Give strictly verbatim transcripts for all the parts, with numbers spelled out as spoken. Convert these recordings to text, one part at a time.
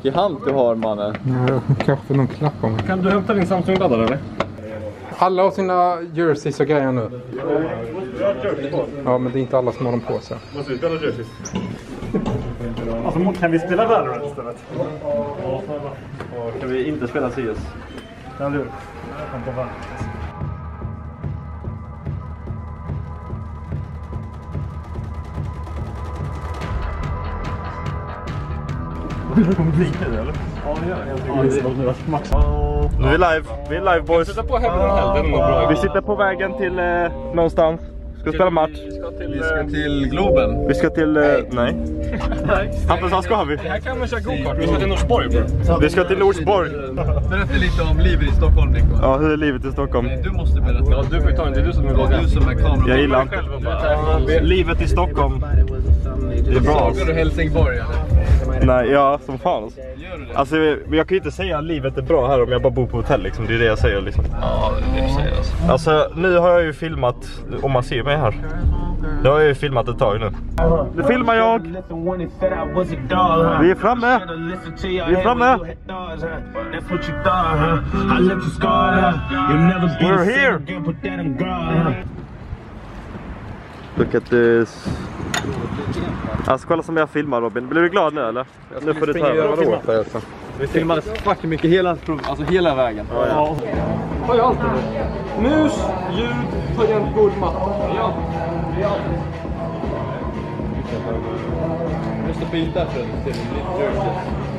tråkig hand du har, mannen. Ja, kanske någon knapp om. Kan du hämta din Samsung-laddare eller? Alla har sina jerseys och grejer nu. Ja, men det är inte alla som har dem på sig. Måste vi spela jerseys? Alltså, kan vi spela Valorant istället? Ja, och kan vi inte spela C S? Ja, du. Kom på Valorant. Kommer du blinka det eller? Ja, det gör det. Nu är vi live. Vi är live, boys. Vi sitter på hemmen. Vi sitter på vägen till eh, någonstans. Ska spela match. Vi ska till, Vi ska till Globen. Vi ska till... Eh, nej. Hampus, vad ska vi? Här kan man köra go-kart. Vi ska till Norsborg, bro. Vi ska till Norsborg. Berätta lite om livet i Stockholm, Nico. Ja, hur är livet i Stockholm? Du måste berätta. Ja, du får ta en. Det är du som är vloggar. Du som är kameran. Jag gillar inte. Livet i Stockholm. Det är bra. Vloggar du Helsingborg, eller? Nej, ja, som fan. Alltså. Alltså, jag kan ju inte säga att livet är bra här om jag bara bor på hotell, liksom. Det är det jag säger, liksom. Ja, det är det du säger, alltså. Alltså, nu har jag ju filmat, om man ser mig här. Nu har jag ju filmat ett tag nu. Nu filmar jag. Vi är framme. Vi är framme. We're here. Look at this. Alltså, kolla som jag filmar, Robin. Blir du glad nu, eller? Nu får du ta över. Vi filmade fucking mycket hela, alltså hela vägen. Ja, ja. Har jag allt det? Mus, ljud, tangentbord, matta. Ja. Ja. Jag måste byta för det till lite jersey.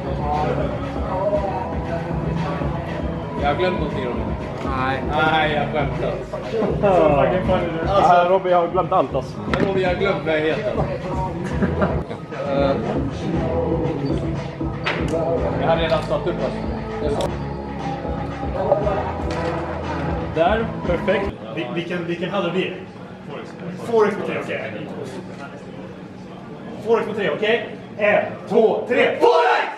Jag har glömt någonting, Robin. Nej, nej, jag har glömt allt. Alltså, Robin, jag har glömt allt, alltså. Men Robin, jag har glömt vad jag heter. uh. Jag har redan satt upp oss. Där, perfekt. Vilken, vilken hade vi? Forex på tre, okej. Forex på tre, okej. En, två, tre. Forex!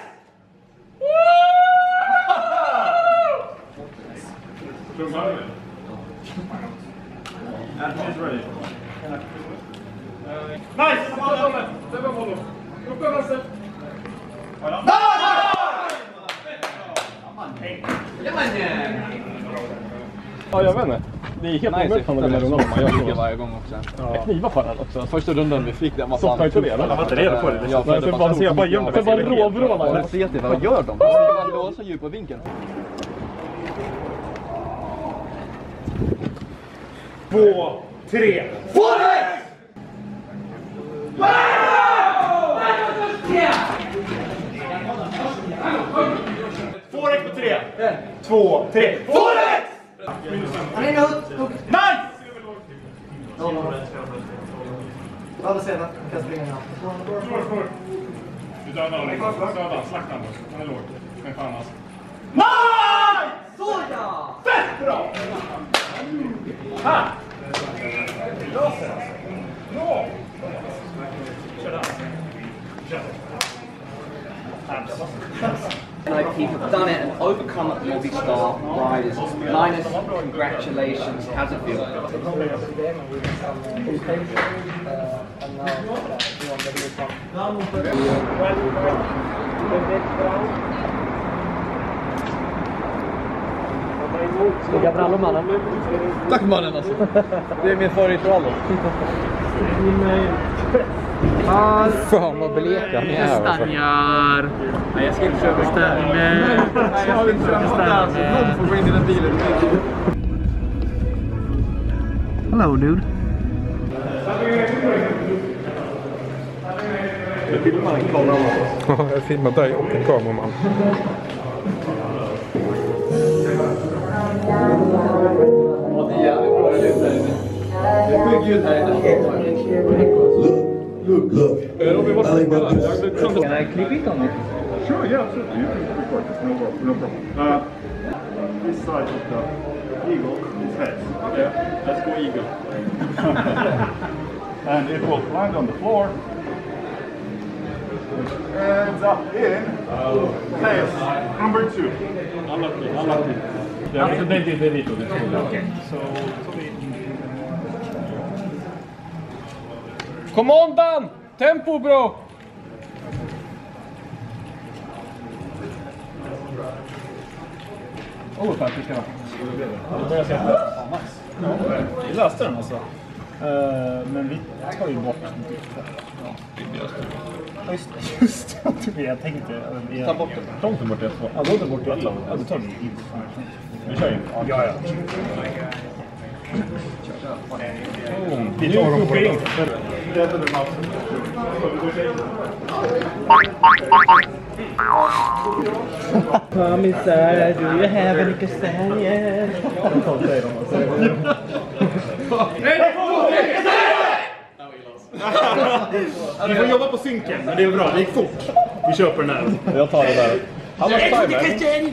Nice! Ja, jag vet inte. Det är helt omöjligt för den här rundan. Man gör det varje gång också. Ja. Knivar för den också. Första rundan vi fick den var fan inte det. Jag var inte redo på det. Ja, för det bara jag bara gömde mig. För bara råvråla. Men se till vad gör de? De ska bara låsa djup på vinkeln. Två, tre. Forex! Forex på tre. Två, tre. Forex! Nice! Ja, det ser jag. Jag springer här. Du dödar honom. Dödar, slakta honom. Han är låg. Men fan alltså. Nice! Såja! Fett bra! Här! Löser alltså. Bra! Kör där. Kör. Like you've done it and overcome multi-star riders. Linus, congratulations. How's it feel? Snygga brallor, mannen. Tack, mannen, alltså. Det är min favoritbrallor. Fan vad bleka ni är. Stanjar. Nej, jag ska inte köpa stanjar. Nej, jag ska inte köpa stanjar. Någon får gå in i den bilen. Hello, dude. Jag filmar en kamera. Ja, jag filmar dig och en kameraman. Ja, det är jävligt bra ljud här inne. Det är sjukt ljud här inne. Look, look. Robin, vad ska jag göra? Can I clip it on it? Sure, yeah, absolutely. You can record this, no problem. No problem. Uh, this side of the eagle is heads. Yeah, let's go eagle. And it will land on the floor. Ends up in tails number two. Unlucky, unlucky. Yeah, so they did, they did. Okay, so... Come on, Dan! Tempo, bro! Åh, fan, tycker jag. Det börjar se på. Ja, Max. Ja, vi löste den alltså. Uh, men vi tar ju bort den. Ja, just, just det. Jag tänkte... Jag, Ta bort den. De tar bort det två. Ja, de tar bort det. Ja, då tar vi in. Vi kör ju. Ja, ja. Mm. Vi tar dem på det. Mommy said, do you have any castanhas? Vi får jobba på synken, men det är bra. Det gick fort. Vi köper den här. Jag tar det där. How much time?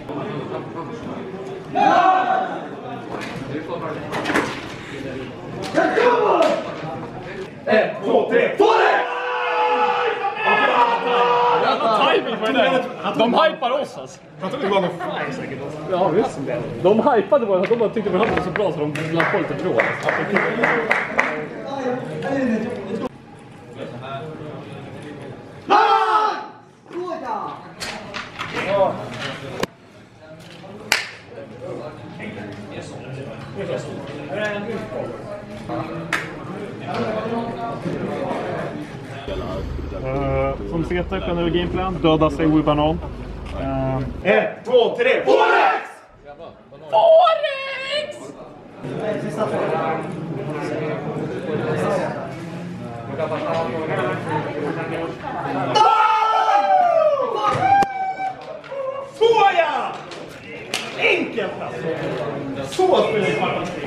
Ett, två, tre, få det! Timing på det där. De hypar oss alltså. Jag tror det var någon fly säkert. Ja, visst. De hypade bara. De bara tyckte vi hade det så bra så de ville få lite brål. Uh, som Zeta kan du gameplan, döda sig i banan. Uh, ett, två, tre, Forex! Forex! Såja! Enkelt alltså! Så spelar vi faktiskt.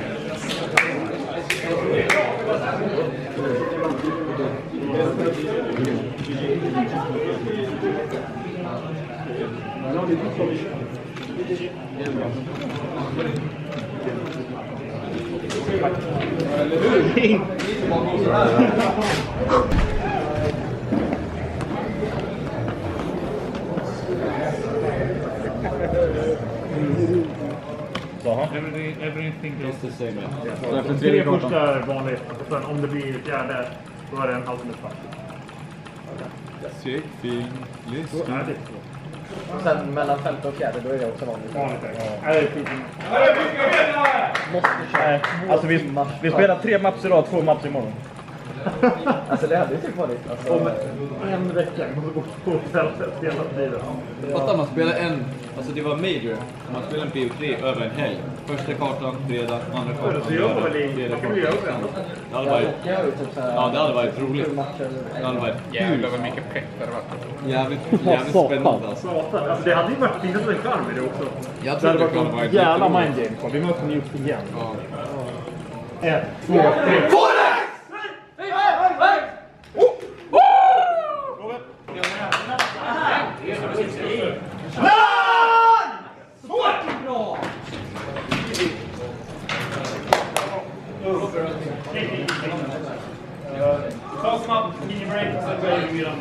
Everything, everything is the same. Ja. Tre första är vanligt. Och sen om det blir fjärde, då är det en halvtimme kvar. Check, fin, list. Så är det. Och sen mellan femte och fjärde, då är det också vanligt. Vanligt är det. Måste köra. Alltså vi, vi spelar tre maps idag, två maps imorgon. Alltså det hade ju typ varit. Alltså, Om en vecka måste gå på fältet hela tiden. Fattar man spelar en, alltså det var major, man spelar en P O tre över en helg. Första kartan, fredag, andra kartan, Så jag var väl lördag, i, tredje vad kan vi göra sen? Det hade varit, jag har ju typ såhär... ja det hade varit roligt. Det hade varit Jävlar vad mycket pepp det hade varit. jävligt, jävligt spännande alltså. Satan, alltså det hade ju varit fint en charm i det också. Jag Det tror hade det varit kan ha en varit jävla lite mind game kvar. Vi möter nu upp igen. Ja. Ett, två, tre. Ta snabbt mini-break och sen börjar vi vidare.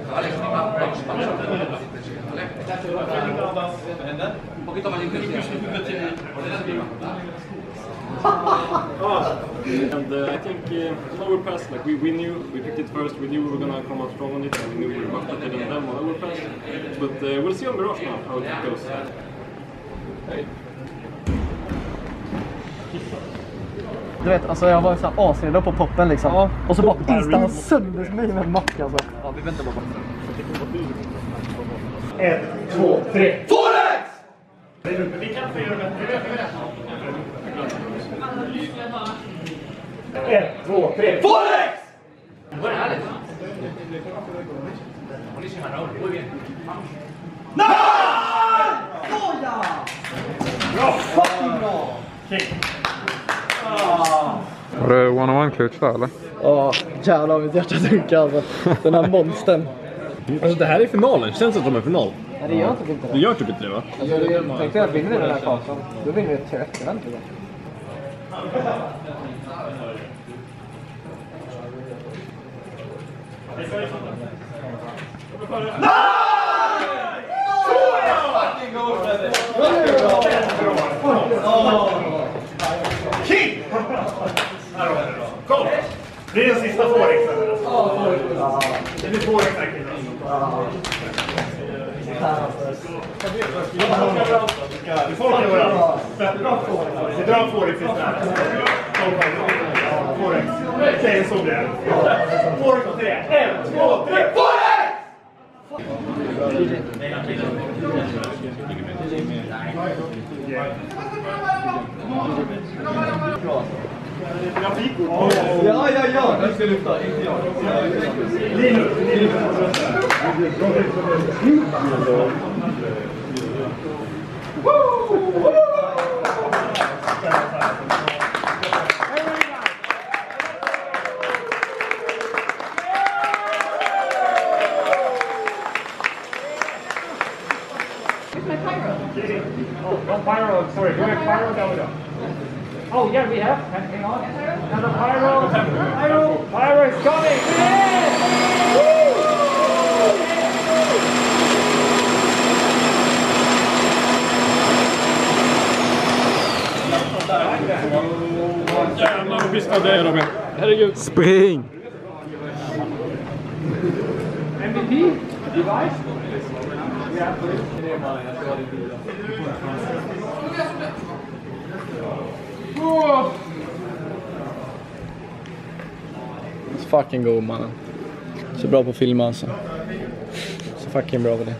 And uh, I think uh, on overpass, like we, we knew, we picked it first, we knew we were gonna come out strong on it, and we knew we were much better than them on overpass. But uh, we'll see on Mirage now how it goes. Hey. Du vet, alltså jag var så här asredo på poppen liksom. Ja. Och så bara instantade han sönder mig med en mack alltså. Ja, vi väntar bara. Ett, två, tre. Forex! Vi kan få göra det. Ett, två, tre. Forex! Nej! Såja! Bra! Fucking bra! Var det one-on-one clutch där eller? Ja, jävlar mitt hjärta dunkar alltså. Den här monstern. Alltså det här är finalen, känns det som en final? Nej, det gör typ inte det. Det gör typ inte det va? Alltså, jag tänkte att vinner vi den här kartan, då vinner vi ett till eftervänt. King! Kom! Det är den sista Forex. Det blir Forex här killar. Du får inte göra. Vi drar får i sista. Får X. Säg en så blir det. Får X och tre. En, två, tre. Får X! Ja, ja, ja. Jag ska lyfta. Inte jag. Linus. Oh, pyro, sorry, do we have pyro down there? Oh, yeah, we have. Hang on. Another pyro. Pyro. Pyro is coming. Jävlar vad pissnad det är, Robin. Herregud. Spring! M V P? Device? Let's fucking go, mannen. Så bra på att filma alltså. Så fucking bra på det.